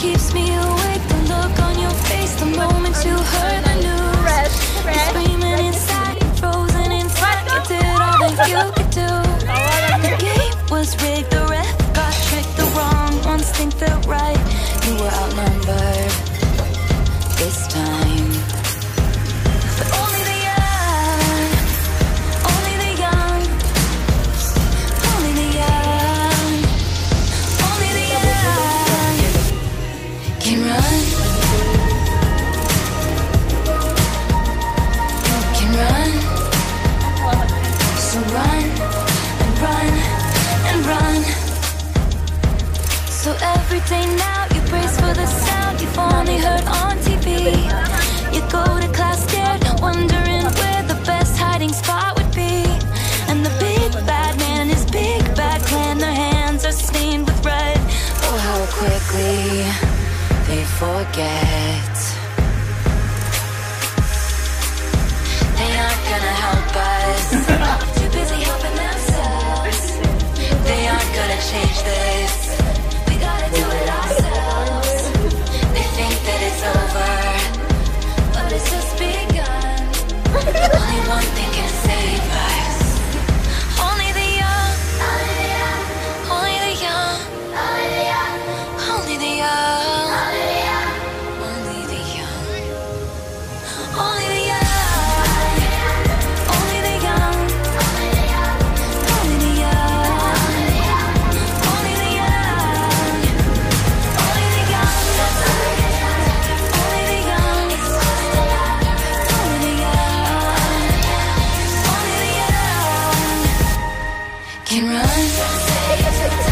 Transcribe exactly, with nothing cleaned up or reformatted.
keeps me awake, the look on your face, the moment you heard the news. You're screaming inside, frozen in time. You did all that you could do. The game was rigged, the ref got tricked, the wrong ones think they're right. You were outnumbered this time. But only the young, only the young, only the young, only the young can run, can run. So run and run and run. So every day now you brace for the sound you've only heard on T V. You go to class scared, wondering where the best hiding spot would be. And the big bad man and his big bad clan, their hands are stained with red. Oh, how quickly they forget. They aren't gonna help us. Too busy helping themselves. They aren't gonna change this. We gotta do it ourselves. They think that it's over, but it's just begun. Only one thing can save us. Only the young, only the young, only the young, only the young, only the young, only the young. Can run.